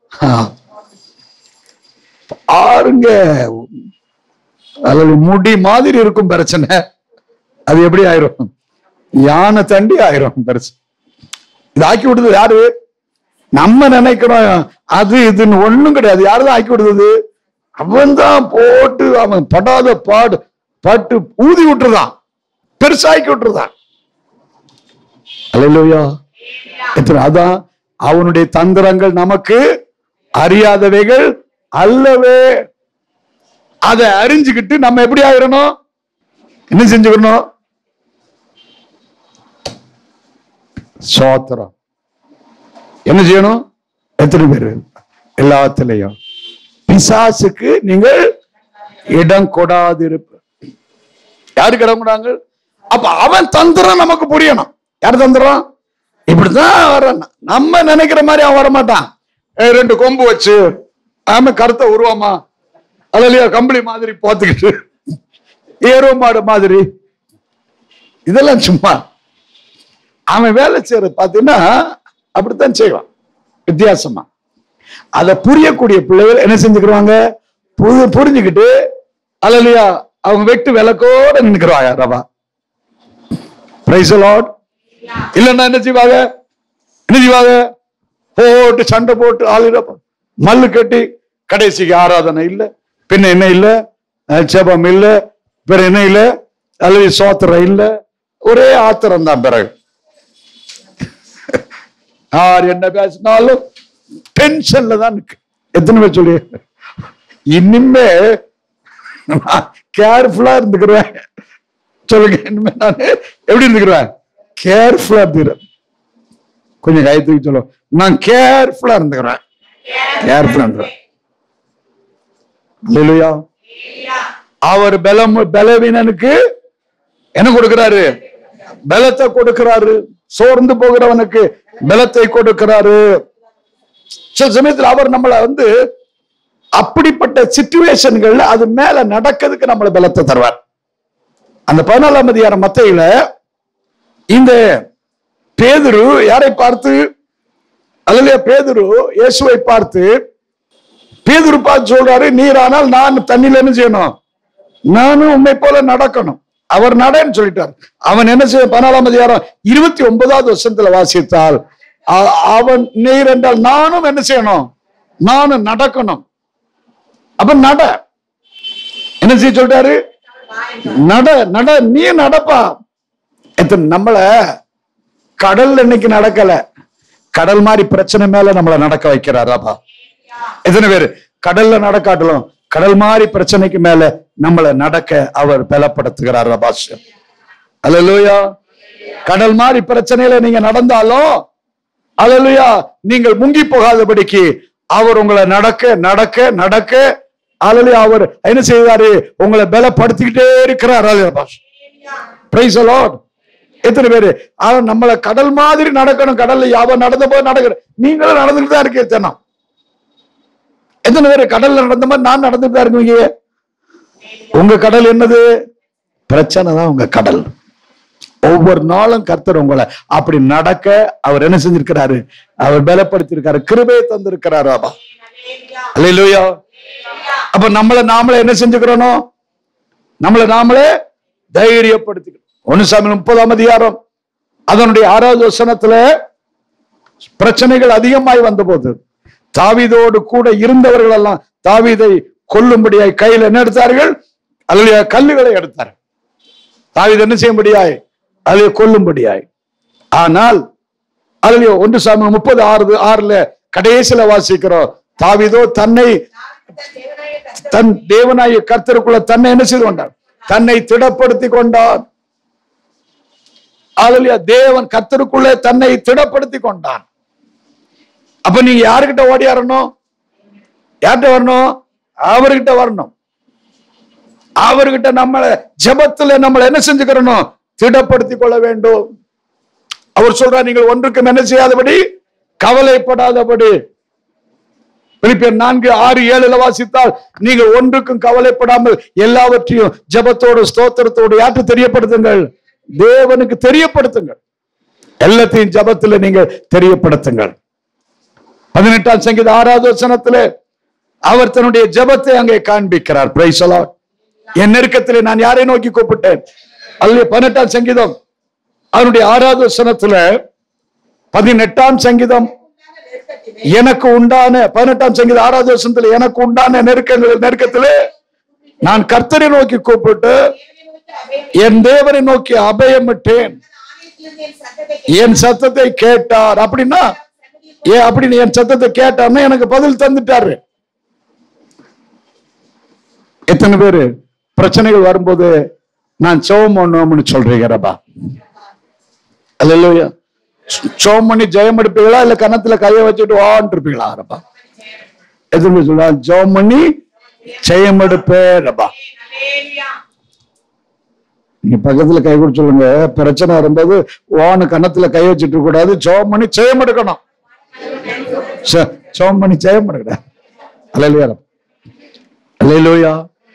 பாருங்க, அல்லது முடி மாதிரி இருக்கும் பிரச்சனை, அது எப்படி ஆயிரும்? யானை தண்டி ஆயிரும் பிரச்சனை. இது ஆக்கி விட்டது யாரு? நம்ம நினைக்கிறோம் அது இதுன்னு ஒண்ணும் கிடையாது. யாருதான் ஆக்கி விடுறது? அவன் தான் போட்டு அவன் படாத பாடு பட்டு ஊதி விட்டுருதான், பெருசாக்கி விட்டுருதான். அல்லேலூயா. அதான் அவனுடைய தந்திரங்கள் நமக்கு அறியாதவைகள் அல்லவே. அதை அறிஞ்சுக்கிட்டு நம்ம எப்படி ஆயிரணும்? என்ன செஞ்சுக்கணும்? சோத்திரம். என்ன செய்யணும்? எத்தனை பேர்? எல்லாத்திலையும் பிசாசுக்கு நீங்கள் இடம் கொடாதிருப்ப. யாருக்கு இடம் கொடாங்க? அப்ப அவன் தந்திரம் நமக்கு புரியணும். யார் தந்திரம்? இப்படிதான் வர. நம்ம நினைக்கிற மாதிரி அவன் வரமாட்டான். ரெண்டு கொம்பு வச்சு ஆம கருத்த உருவாமா அல்லையா, கம்பளி மாதிரி போத்துக்கிட்டு ஏரோ மாடு மாதிரி, இதெல்லாம் சும்மா அவன் வேலை செய்யறது பாத்தீங்கன்னா அப்படித்தான் செய்வான் வித்தியாசமா. அதை புரியக்கூடிய பிள்ளைகள் என்ன செஞ்சுக்கிறாங்க? புரிஞ்சுக்கிட்டு அல்லையா அவங்க வெட்டு விளக்கோட நின்னுக்கிறாங்க. ரவா பிரைஸ் தி லார்ட். இல்லன்னா என்ன செய்வாங்க? என்ன செய்வாங்க? போட்டு சண்டை போட்டு ஆளுட மல்லு கட்டி கடைசிக்கு ஆராதனை இல்ல, பின்ன என்ன இல்ல, ஜெபம் இல்ல, பிற என்ன இல்ல, அல்லது சோத்திரம் இல்ல, ஒரே ஆத்திரம் தான். பிறகு யார் என்ன பேசினாலும் டென்ஷன்ல தான் இருக்கு. எத்தனை பேர் சொல்லி இனிமே கேர்ஃபுல்லா இருந்துக்கிறேன். சொல்லுங்க, இனிமே நான் எப்படி இருந்துக்கிறேன்? கேர்ஃபுல்லா இருந்துக்கிறேன். கொஞ்சம் கைத்துக்கு சொல்லுவோம், நான் கேர்ஃபுல்லா இருந்துக்கிறேன். கேர்ஃபுல்லா இருந்துக்கிறேன். அவர் பலம் பலவீனனுக்கு என்ன கொடுக்கிறாரு? பலத்தை கொடுக்கிறாரு. சோர்ந்து போகிறவனுக்கு பலத்தை கொடுக்கிறாரு. சில சமயத்தில் அவர் நம்மளை வந்து அப்படிப்பட்ட சிச்சுவேஷன்கள்ல அது மேல நடக்கிறதுக்கு நம்மளை பலத்தை தருவார். அந்த பதினாலாம் அதிகாரம் மத்தேயுல இந்த பேதுரு யாரை பார்த்து? அல்லையா, பேதுரு இயேசுவை பார்த்து, பேதுரு பார்த்து சொல்றாரு, நீரானால் நான் தண்ணியில என்ன செய்யணும்? நானும் உண்மை போல நடக்கணும். அவர் நடன்னு சொல்லிட்டார். அவன் என்ன செய்ய? பதினாலாம் அதிகாரம் இருபத்தி ஒன்பதாவது வருஷத்துல வாசித்தால், அவன் நீர் என்றால் நானும் என்ன செய்யணும்? நானும் நடக்கணும். அப்ப நட என்ன செய்ய சொல்றாரு? நட நட நீ நடப்பா. நம்மள கடல் இன்னைக்கு நடக்கல, கடல் மாதிரி பிரச்சனை மேல நம்மள நடக்க வைக்கிறாராப்பா. எத்தனை பேரு கடல்ல நடக்காட்டலும் கடல் மாதிரி பிரச்சனைக்கு மேல நம்மள நடக்க அவர் பலப்படுத்துகிறார். அல்லேலூயா. கடல் மாதிரி பிரச்சனையில நீங்க நடந்தாலும் அல்லேலூயா நீங்கள் முங்கி போகாதபடிக்கு அவர் உங்களை நடக்க நடக்க நடக்க அல்லேலூயா அவர் என்ன செய்வாரு? உங்களை பலப்படுத்திக்கிட்டே இருக்கிறார். Praise the Lord. எத்தனை பேரு அவன் நம்மளை கடல் மாதிரி நடக்கணும், கடல்ல யாவ நடந்த போது நடக்கிற, நீங்களும் நடந்துட்டு தான் இருக்கீங்க. எத்தனை பேரு கடல்ல நடந்த மாதிரி நான் நடந்துட்டு தான் இருக்கீங்க? உங்க கடல் என்னது? பிரச்சனை தான் உங்க கடல். ஒவ்வொரு நாளும் கர்த்தர் உங்களை அப்படி நடக்க அவர் என்ன செஞ்சிருக்கிறாரு? அவர் பலப்படுத்திருக்காரு, கிருபையை தந்திருக்கிறாரு. அப்பா அல்லேலூயா. அப்ப நம்மளை நாமளே என்ன செஞ்சுக்கிறோம்? நம்மளை நாமளே தைரியப்படுத்திக்கிறோம். ஒன்னு சாமுவேல் முப்பதாம் அதிகாரம் அதனுடைய ஆறாவது வசனத்துல பிரச்சனைகள் அதிகமாய் வந்த போது தாவீதோடு கூட இருந்தவர்கள் எல்லாம் தாவீதை கொல்லும்படியாய் கையில் என்ன எடுத்தார்கள்? அல்லையா, கல்லுகளை எடுத்தார்கள். தாவீது என்ன செய்யும்படியாய்? அல்லையா, கொல்லும்படியாய். ஆனால் அல்லையா ஒன்று சாமுவேல் முப்பது ஆறு ஆறுல கடைசியில வாசிக்கிறோம், தாவீதோ தன்னை தன் தேவனாய கர்த்தருக்குள்ள தன்னை என்ன செய்து கொண்டார்? தன்னை திடப்படுத்தி கொண்டார். அல்லேலூயா. தேவன் கர்த்தருக்குள்ளே தன்னை திடப்படுத்தி கொண்டான். அப்ப நீங்க யாருக்கிட்ட ஓடியாரணும்? யார்கிட்ட வரணும்? அவர்கிட்ட வரணும். அவர்கிட்ட நம்மளை ஜெபத்துல நம்மளை என்ன செஞ்சுக்கிறோம்? திடப்படுத்திக் கொள்ள வேண்டும். அவர் சொல்றார், நீங்கள் ஒன்றுக்கும் என்ன செய்யாதபடி, கவலைப்படாதபடி. பிலிப்பியர் நான்கு ஆறு ஏழுல வாசித்தால், நீங்கள் ஒன்றுக்கும் கவலைப்படாமல் எல்லாவற்றையும் ஜெபத்தோடு ஸ்தோத்திரத்தோடு யாருக்கு தெரியப்படுத்துங்கள்? தேவனுக்கு தெரியப்படுத்துங்கள். எல்லாத்தையும் ஜெபத்துல நீங்கள் தெரியப்படுத்துங்கள். பதினெட்டாம் சங்கீத ஆறாவது வசனத்திலே அவர் தன்னுடைய ஜெபத்தை அங்கே காண்பிக்கிறார். Price the Lord. என் நெருக்கத்திலே நான் யாரை நோக்கி கூப்பிட்டேன்? அல்ல பதினெட்டாம் சங்கீதம் அதனுடைய ஆறாவது வசனத்துல பதினெட்டாம் சங்கீதம் எனக்கு உண்டான பதினெட்டாம் சங்கீத ஆறாவது வருஷத்துல எனக்கு உண்டான நெருக்கங்கள் நெருக்கத்திலே நான் கர்த்தரை நோக்கி கூப்பிட்டு என் தேவனை நோக்கி அபயமிட்டேன், என் சத்தத்தை கேட்டார். அப்படின்னா ஏ அப்படின்னு என் சத்தத்தை கேட்டார்னா எனக்கு பதில் தந்துட்டாரு. எத்தனை பேரு பிரச்சனைகள் வரும்போது நான் சோம் பண்ணுவோம்னு சொல்றீங்கப்பா? அல்லேலூயா. சோம் பண்ணி ஜெயம் எடுப்பீங்களா இல்ல கன்னத்துல கைய வச்சுட்டு வான்னு இருப்பீங்களா? ரப்பா எத்தனை சொல்ல ஜோம் பண்ணி ஜெயம் எடுப்பேப்பா. நீங்க பக்கத்துல கை கொடுத்து சொல்லுங்க, பிரச்சனை வரும்போது வான்னு கன்னத்துல கை வச்சுட்டு கூடாது, ஜோம் பண்ணி ஜெயம் எடுக்கணும். ஜோம் பண்ணி ஜெயம் எடுக்கணும். அல்லேலூயா அல்லேலூயா.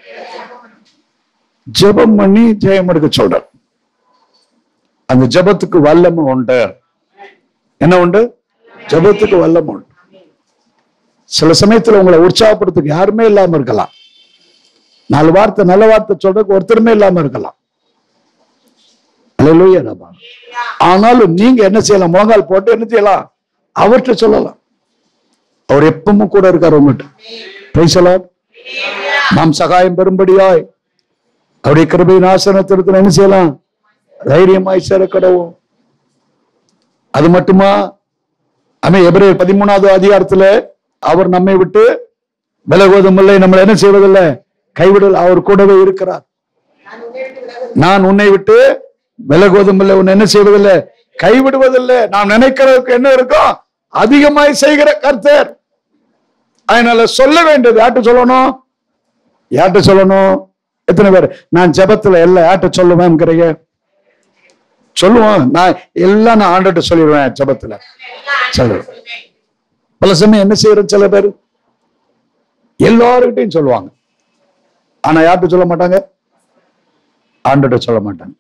ஜெபம் பண்ணி ஜெயம் எடுக்க சொல்ற. அந்த ஜெபத்துக்கு வல்லமை உண்டு. என்ன உண்டு? ஜெபத்துக்கு வல்லமை உண்டு. சில சமயத்துல உங்களை உற்சாகப்படுத்துக்கு யாருமே இல்லாம இருக்கலாம். நாலு வார்த்தை நல்ல வார்த்தை சொல்றதுக்கு ஒருத்தருமே இல்லாம இருக்கலாம். அல்லேலூயா. ஆனாலும் நீங்க என்ன செய்யலாம்? முழங்கால் போட்டு என்ன செய்யலாம்? அவர்கிட்ட சொல்லலாம். அவர் எப்பவும் கூட இருக்காரு உங்ககிட்ட. Praise the Lord. நாம் சகாயம் பெறும்படியாய் அவருடைய கிருபையின் ஆசனத்திற்கு என்ன செய்யலாம்? தைரியமாய் சேர கடவோம். அது மட்டுமா? ஆமென். எபிரேயர் பதிமூணாவது அதிகாரத்துல அவர் நம்மை விட்டு விலகுவதுமில்லை, நம்மளை என்ன செய்வதில்லை, கைவிடல். அவர் கூடவே இருக்கிறார். நான் உன்னை விட்டு விலகுவதுமில்லை, உன்னை என்ன செய்வதில்லை, கைவிடுவதில்லை. நாம் நினைக்கிறதுக்கு என்ன இருக்கும்? அதிகமாய் செய்கிற கர்த்தர். அதனால சொல்ல வேண்டியது யார்கிட்ட சொல்லணும்? யார்கிட்ட சொல்லணும்? எத்தனை பேர் நான் ஜெபத்துல எல்லாம் யார்கிட்ட சொல்லுவேன்? சொல்லுவோம். நான் எல்லாம் நான் ஆண்டுகிட்ட சொல்லிடுவேன் ஜெபத்துல. சொல்லுவேன். பல சமயம் என்ன செய்யற சில பேர் எல்லாருக்கிட்டையும் சொல்லுவாங்க, ஆனா யார்கிட்ட சொல்ல மாட்டாங்க? ஆண்டுகிட்ட சொல்ல மாட்டாங்க.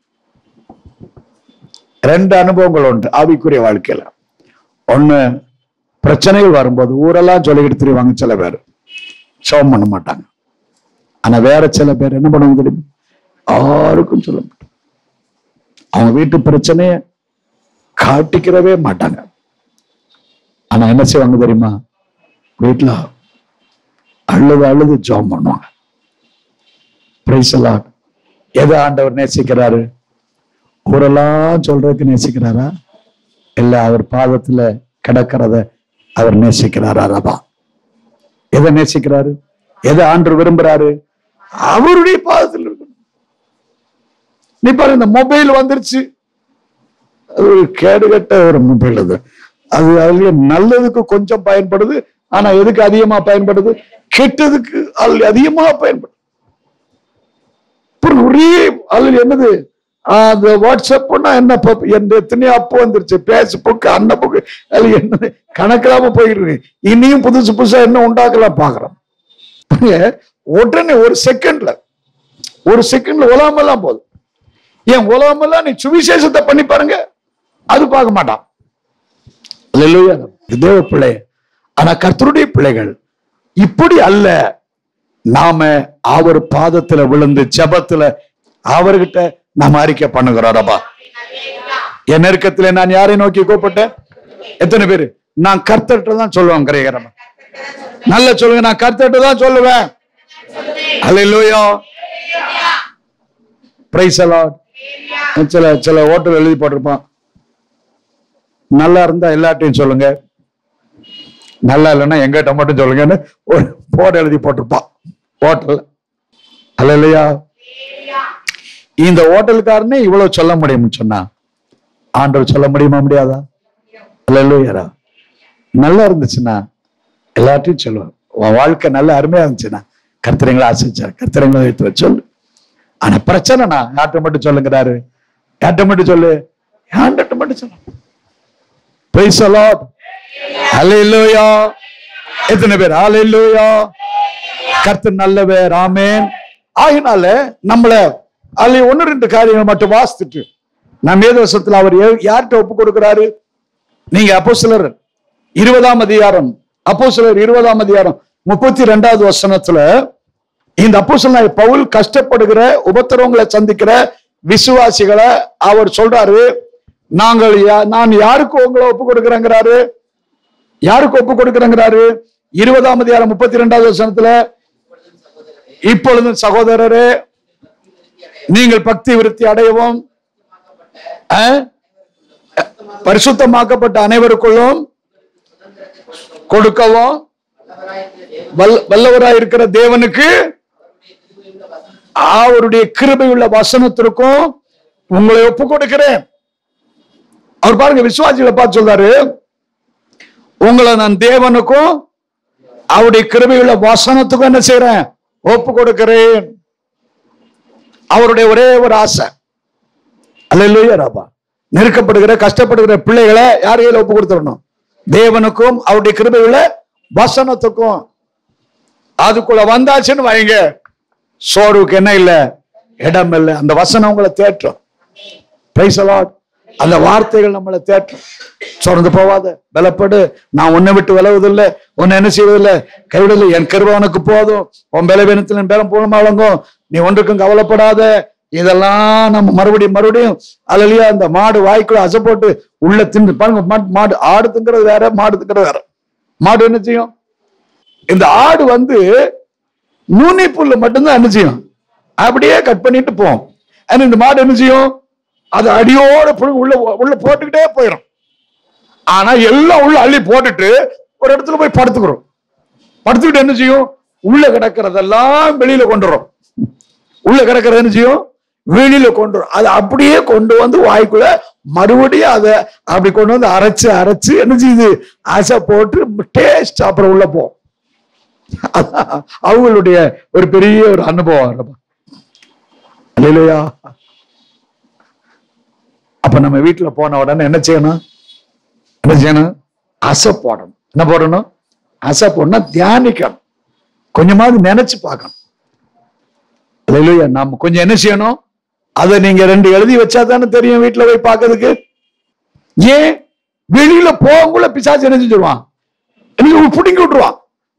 ரெண்டு அனுபவங்கள் உண்டு ஆவிக்குரிய வாழ்க்கையில. ஒண்ணு, பிரச்சனைகள் வரும்போது ஊரெல்லாம் சொல்லிக்கிட்டு தெரியுவாங்க சில பேர், சோம் பண்ண மாட்டாங்க. ஆனா வேற சில பேர் என்ன பண்ணுவாங்க தெரியுமா? யாருக்கும் சொல்ல மாட்டாங்க. அவங்க வீட்டு பிரச்சனைய காட்டிக்கிறவே மாட்டாங்க. ஆனா என்ன செய்வாங்க தெரியுமா? வீட்டுல அழுது அழுது ஜெபம் பண்ணுவாங்க. Praise the Lord. எதை ஆண்டவர் நேசிக்கிறாரு? ஊரெல்லாம் சொல்றதுக்கு நேசிக்கிறாரா இல்ல அவர் பாதத்துல கிடக்கிறத அவர் நேசிக்கிறாரா? ரபா எதை நேசிக்கிறாரு? எதை ஆண்டவர் விரும்புறாரு? அவருடைய பாதத்தில் இருக்கணும். நீ பாரு, இந்த மொபைல் வந்துருச்சு, அது ஒரு கேடுகட்ட ஒரு மொபைல். அது அது அதுல நல்லதுக்கு கொஞ்சம் பயன்படுது, ஆனா எதுக்கு அதிகமா பயன்படுது? கெட்டதுக்கு அதுல அதிகமா பயன்படுது. ஒரே அதுல என்னது அந்த வாட்ஸ்அப் என்ன எத்தனையோ அப்போ வந்துருச்சு, பேஸ்புக் அன்னபுக் அது என்ன கணக்கில்லாம போயிட்டு இருக்கு. இனியும் புதுசு புதுசா என்ன உண்டாக்கலாம் பாக்குறோம். உடனே ஒரு செகண்ட்ல ஒரு செகண்ட்ல உலகமெல்லாம் போதும். ஏன் உலகமெல்லாம் நீ சுவிசேஷத்தை பண்ணி பாருங்க, அது பார்க்க மாட்டான். தேவ பிள்ளை. ஆனா கர்த்தருடைய பிள்ளைகள் இப்படி அல்ல. நாம அவர் பாதத்துல விழுந்து ஜெபத்துல அவர்கிட்ட நாம அறிக்கை பண்ணுகிறோம். என் நெருக்கத்துல நான் யாரை நோக்கி கூப்பிட்டேன்? எத்தனை பேரு நான் கர்த்தர்கிட்ட தான் சொல்லுவேன்? கரையகரமா நல்ல சொல்லுங்க, நான் கர்த்தர்கிட்ட தான் சொல்லுவேன். அல்லேலூயா. Praise the Lord. சில சில ஹோட்டல் எழுதி போட்டிருப்பான், நல்லா இருந்தா எல்லாட்டையும் சொல்லுங்க, நல்லா இல்லைன்னா எங்கிட்ட மட்டும் சொல்லுங்கன்னு ஒரு போர்டு எழுதி போட்டிருப்பான் ஹோட்டல். அல்லேலூயா. இந்த ஹோட்டலுக்காரனே இவ்வளவு சொல்ல முடியும்னு சொன்னா ஆண்டவர் சொல்ல முடியுமா? முடியாதா? அல்லேலூயா. நல்லா இருந்துச்சுன்னா எல்லாத்தையும் சொல்லுவேன். உன் வாழ்க்கை நல்ல அருமையா இருந்துச்சுன்னா கர்த்தரைங்களை ஆசிச்சார், கர்த்தரைங்களை வைத்து வச்சு சொல்லு. ஆனா பிரச்சனைனா யார்கிட்ட மட்டும் சொல்லுங்கிறாரு? யார்கிட்ட மட்டும் சொல்லு? யார்கிட்ட மட்டும் சொல்லு. Praise the Lord. அல்லேலூயா. எத்தனை பேர் அல்லேலூயா? கர்த்தர் நல்லவர். ஆமென். ஆகினால நம்மள அதுல ஒன்னு ரெண்டு காரியங்கள் மட்டும் வாசித்துட்டு நம்ம வேதவசத்துல அவர் யார்கிட்ட ஒப்பு கொடுக்கிறாரு? நீங்க அப்போஸ்தலர் இருபதாம் அதிகாரம் அப்போஸ்தலர் இருபதாம் அதிகாரம் முப்பத்தி ரெண்டாவது வசனத்துல இந்த அப்போஸ்தலனாகிய பவுல் கஷ்டப்படுகிற உபத்திரவங்களை சந்திக்கிற விசுவாசிகளை அவர் சொல்றாரு, நாங்கள் நான் யாருக்கு உங்களை ஒப்பு கொடுக்கிறேங்கிறாரு? யாருக்கு ஒப்பு கொடுக்கிறேங்கிறாரு? இருபதாம் அதிகாரம் முப்பத்தி இரண்டாவது வசனத்துல, இப்பொழுதும் சகோதரரே நீங்கள் பக்தி விருத்தி அடையவும் பரிசுத்தமாக்கப்பட்ட அனைவருக்குள்ளும் கொடுக்கவும் வல்லவராய் இருக்கிற தேவனுக்கு அவருடைய கிருபையுள்ள வசனத்திற்கும் உங்களை ஒப்பு கொடுக்கிறேன். அவர் பாருங்க, விசுவாசிகளை பார்த்து சொல்றாரு, உங்களை நான் தேவனுக்கும் அவருடைய கிருபையுள்ள வசனத்துக்கும் என்ன செய்யறேன்? ஒப்பு கொடுக்கிறேன். அவருடைய ஒரே ஒரு ஆசை, அல்லேலூயா ராபா, நெருக்கப்படுகிற கஷ்டப்படுகிற பிள்ளைகளை யார் கையில ஒப்பு கொடுத்துடணும்? தேவனுக்கும் அவருடைய கிருபையுள்ள வசனத்துக்கும். அதுக்குள்ள வந்தாச்சுன்னு வைங்க, சோர்வுக்கு என்ன இல்ல, இடம் இல்லை. அந்த வசனம் உங்களை தேற்றும். Praise the Lord. அந்த வார்த்தைகள் நம்மளை தேற்றும். சோர்ந்து போவாத, பலப்படு, நான் உன்னை விட்டு விலகுவதில்லை, உன்னை என்ன செய்வதில்லை, கைவிடலை, என் கிருபை உனக்கு போதும், உன் பலவீனத்தில் என் பேரம் பூர்ணமா வழங்கும், நீ ஒன்றுக்கும் கவலைப்படாத. இதெல்லாம் நம்ம மறுபடியும் மறுபடியும் அல்லையா, அந்த மாடு வாய்க்குள்ள அசை போட்டு உள்ள தின்னு பாருங்க. மாடு, ஆடு திங்கிறது வேற, மாடு திங்கிறது வேற. மாடு என்ன செய்யும்? இந்த ஆடு வந்து நுனி புல்லு மட்டும்தான் என்ன செய்யும், அப்படியே கட் பண்ணிட்டு போகும். ஆனா இந்த மாடு என்ன செய்யும்? அது அடியோட உள்ள உள்ள போட்டுக்கிட்டே போயிடும். ஆனா எல்லாம் உள்ள அள்ளி போட்டுட்டு ஒரு இடத்துல போய் படுத்துக்கிறோம். படுத்துக்கிட்டு என்ன செய்யும்? உள்ள கிடக்கிறதெல்லாம் வெளியில கொண்டு வரும். உள்ள கிடக்கிறது என்ன செய்யும்? வெளியில கொண்டு வரும். அதை அப்படியே கொண்டு வந்து வாய்க்குள்ள மறுபடியும் அதை அப்படி கொண்டு வந்து அரைச்சு அரைச்சு என்ன செய்யுது? அசை போட்டு டேஸ்ட் அப்புறம் உள்ள போகும். அவங்களுடைய ஒரு பெரிய ஒரு அனுபவம். இல்லையா? அப்ப நம்ம வீட்டுல போன உடனே என்ன செய்யணும்? என்ன செய்யணும்? அசை போடணும். என்ன போடணும்? அசை போடணும். தியானிக்கணும். கொஞ்சமாவது நினைச்சு பார்க்கணும். இல்லையா? நம்ம கொஞ்சம் என்ன செய்யணும்? அதை நீங்க ரெண்டு எழுதி வச்சா தானே தெரியும் வீட்டுல போய் பார்க்கறதுக்கு. ஏன்? வெளியில போகுள்ள பிசாசு என்ன செஞ்சிருவான்? பிடிங்கி விட்டுருவான்.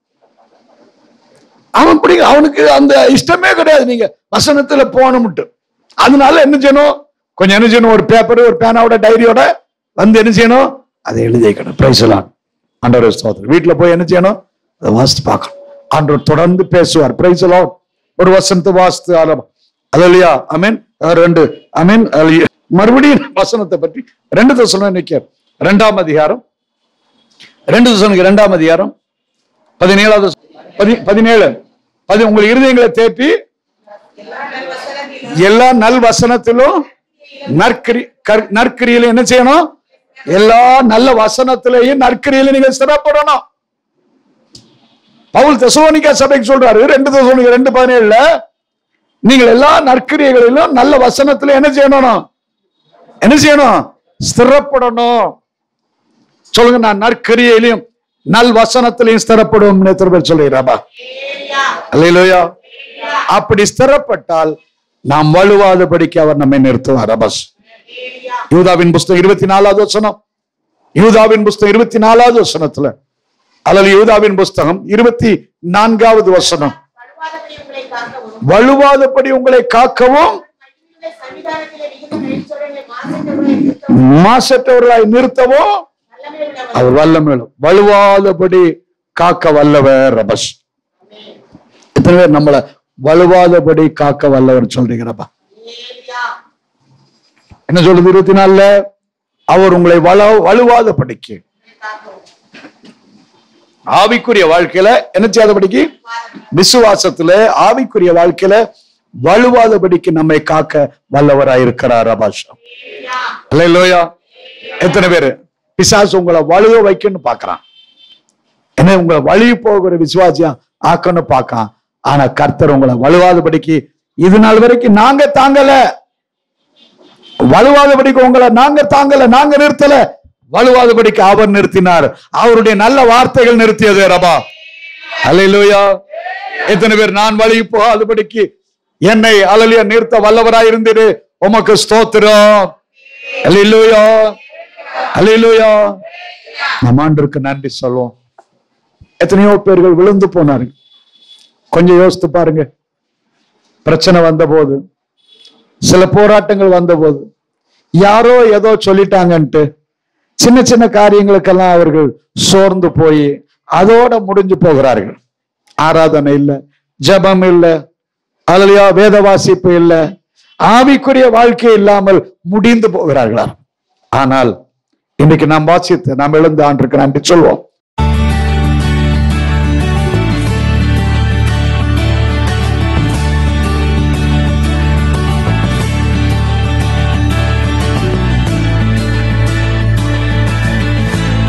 அவன் பிடிங்க, அவனுக்கு அந்த இஷ்டமே கிடையாது நீங்க வசனத்துல போகணும்ட்டு. அதனால என்ன செய்யணும்? கொஞ்சம் என்ன செய்யணும்? ஒரு பேப்பர், ஒரு பேனாவோட, டைரியோட வந்து என்ன செய்யணும்? அதை எழுதி வைக்கணும். Praise the Lord. ஆண்டவர் ஸ்தோத்திரம். வீட்டுல போய் என்ன செய்யணும்? அதை வாசித்து பார்க்கணும். ஆண்டவர் தொடர்ந்து பேசுவார். Praise the Lord. ஒரு வசனத்தை வாசித்து ஆரம்பம். அது இல்லையா? அமீன். ரெண்டு அமீன். மறுபடியும் வசனத்தை பற்றி ரெண்டு தெசலோனிக்கே இரண்டாம் அதிகாரம், ரெண்டு தெசலோனிக்கே இரண்டாம் அதிகாரம் பதினேழாவது பதினேழு பதி உங்கள் இருதயங்களை தேற்றி எல்லா நல் வசனத்திலும் நற்கிரி நற்கிரியில என்ன செய்யணும்? எல்லா நல்ல வசனத்திலையும் நற்கிரியில நீங்க சிறப்படணும். பவுல் தெசலோனிக்கா சபைக்கு சொல்றாரு, ரெண்டு தெசலோனிக்கே ரெண்டு பதினேழுல, நீங்கள் எல்லா நற்கிரியைகளிலும் நல்ல வசனத்துல என்ன செய்யணும்? என்ன செய்யணும்? ஸ்திரப்படணும். சொல்லுங்க, நான் நற்கிரியையிலும் நல் வசனத்திலையும் ஸ்திரப்படுவோம். எத்தனை பேர் சொல்லுகிறாபா? அல்லேலூயா. அப்படி ஸ்திரப்பட்டால் நாம் வலுவாதபடிக்கு அவர் நம்மை நிறுத்துவார். அபஸ். யூதாவின் புஸ்தகம் இருபத்தி நாலாவது வசனம். யூதாவின் புஸ்தகம் இருபத்தி நாலாவது வசனத்துல, அல்லது யூதாவின் புஸ்தகம் இருபத்தி நான்காவது வசனம், வலுவாதபடி உங்களை காக்கவும் மாசற்றவர்களாய் நிறுத்தவும் அவர் வல்லமையுள்ள. வலுவாதபடி காக்க வல்லவர். ரபஸ். எத்தனை பேர் நம்மள வலுவாதபடி காக்க வல்லவர் சொல்றீங்கப்பா? என்ன சொல்றது? இருபத்தி நாலுல அவர் உங்களை வலு வலுவாதபடிக்கு ஆவிக்குரிய வாழ்க்கையில என்ன செய்யாதபடிக்கு, விசுவாசத்துல ஆவிக்குரிய வாழ்க்கையில வலுவாதபடிக்கு நம்மை காக்க வல்லவராயிருக்கிறார். அபாஷா. அல்லேலூயா. எத்தனை பேரு பிசாசு உங்களை வலுவ வைக்கணும்னு பாக்குறான்? என்ன உங்களை வழி போகிற விசுவாசியா ஆக்கணும் பாக்கான். ஆனா கர்த்தர் உங்களை வலுவாதபடிக்கு இது நாள் வரைக்கும் நாங்க தாங்கல, வலுவாதபடிக்கு உங்களை நாங்க தாங்கல, நாங்க நிறுத்தல, வலுவாதபடிக்கு அவர் நிறுத்தினார். அவருடைய நல்ல வார்த்தைகள் நிறுத்தியது. ரபா. அல்லேலூயா. எத்தனை பேர் நான் வழி போகாதபடிக்கு என்னை அல்லேலூயா நிறுத்த வல்லவராய் இருந்தீரு. உமக்கு ஸ்தோத்திரம். அல்லேலூயா. அல்லேலூயா. நம்ம ஆண்டவருக்கு நன்றி சொல்லுவோம். எத்தனையோ பேர்கள் விழுந்து போனாருங்க. கொஞ்சம் யோசித்து பாருங்க. பிரச்சனை வந்த போது, சில போராட்டங்கள் வந்த போது, யாரோ ஏதோ சொல்லிட்டாங்கன்ட்டு சின்ன சின்ன காரியங்களுக்கெல்லாம் அவர்கள் சோர்ந்து போய் அதோட முடிஞ்சு போகிறார்கள். ஆராதனை இல்லை, ஜெபம் இல்லை, அல்லையா வேத வாசிப்பு இல்லை, ஆவிக்குரிய வாழ்க்கை இல்லாமல் முடிந்து போகிறார்களா? ஆனால் இன்னைக்கு நாம் வாசித்து நாம் எழுந்த ஆண்டுக்கு நன்றி சொல்வோம்.